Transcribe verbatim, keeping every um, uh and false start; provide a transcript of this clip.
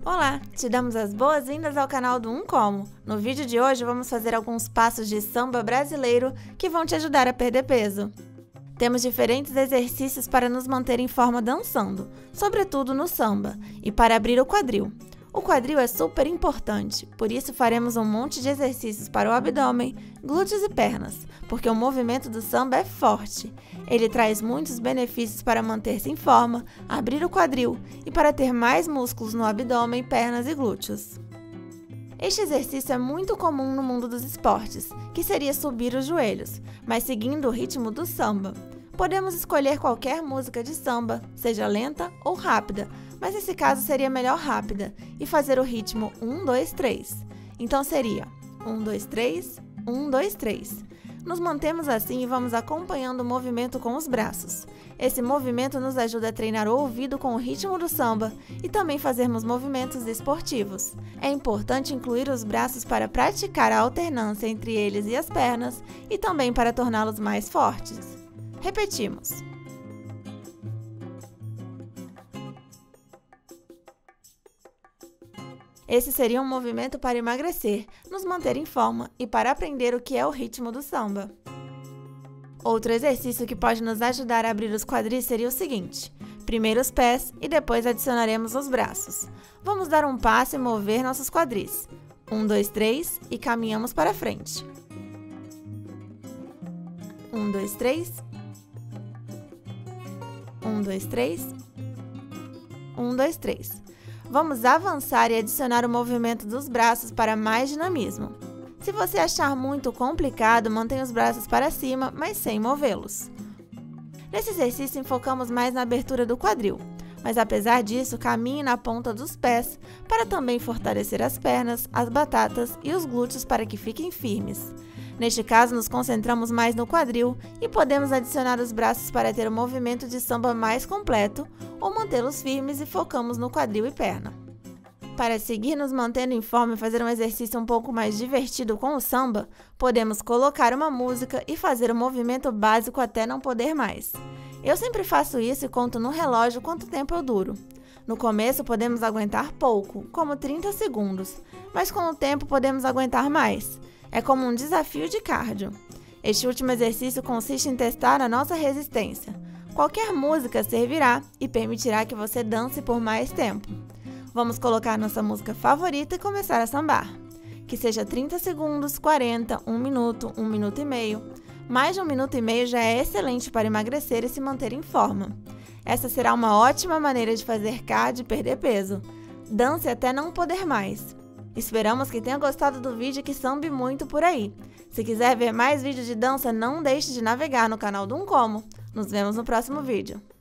Olá, te damos as boas-vindas ao canal do Um Como. No vídeo de hoje vamos fazer alguns passos de samba brasileiro que vão te ajudar a perder peso. Temos diferentes exercícios para nos manter em forma dançando, sobretudo no samba, e para abrir o quadril. O quadril é super importante, por isso faremos um monte de exercícios para o abdômen, glúteos e pernas, porque o movimento do samba é forte. Ele traz muitos benefícios para manter-se em forma, abrir o quadril e para ter mais músculos no abdômen, pernas e glúteos. Este exercício é muito comum no mundo dos esportes, que seria subir os joelhos, mas seguindo o ritmo do samba. Podemos escolher qualquer música de samba, seja lenta ou rápida, mas nesse caso seria melhor rápida, e fazer o ritmo um, dois, três. Então seria um, dois, três, um, dois, três. Nos mantemos assim e vamos acompanhando o movimento com os braços. Esse movimento nos ajuda a treinar o ouvido com o ritmo do samba e também fazermos movimentos esportivos. É importante incluir os braços para praticar a alternância entre eles e as pernas e também para torná-los mais fortes. Repetimos. Esse seria um movimento para emagrecer, nos manter em forma e para aprender o que é o ritmo do samba. Outro exercício que pode nos ajudar a abrir os quadris seria o seguinte: primeiro os pés e depois adicionaremos os braços. Vamos dar um passo e mover nossos quadris. Um, dois, três e caminhamos para frente. Um, dois, três. Um, dois, três. Um, dois, três. Vamos avançar e adicionar o movimento dos braços para mais dinamismo. Se você achar muito complicado, mantenha os braços para cima, mas sem movê-los. Nesse exercício, focamos mais na abertura do quadril, mas apesar disso, caminhe na ponta dos pés para também fortalecer as pernas, as batatas e os glúteos para que fiquem firmes. Neste caso, nos concentramos mais no quadril e podemos adicionar os braços para ter um movimento de samba mais completo ou mantê-los firmes e focamos no quadril e perna. Para seguir nos mantendo em forma e fazer um exercício um pouco mais divertido com o samba, podemos colocar uma música e fazer o movimento básico até não poder mais. Eu sempre faço isso e conto no relógio quanto tempo eu duro. No começo podemos aguentar pouco, como trinta segundos, mas com o tempo podemos aguentar mais. É como um desafio de cardio. Este último exercício consiste em testar a nossa resistência. Qualquer música servirá e permitirá que você dance por mais tempo. Vamos colocar nossa música favorita e começar a sambar. Que seja trinta segundos, quarenta, um minuto, um minuto e meio. Mais de um minuto e meio já é excelente para emagrecer e se manter em forma. Essa será uma ótima maneira de fazer cardio e perder peso. Dance até não poder mais. Esperamos que tenha gostado do vídeo e que sambe muito por aí. Se quiser ver mais vídeos de dança, não deixe de navegar no canal do Um Como. Nos vemos no próximo vídeo.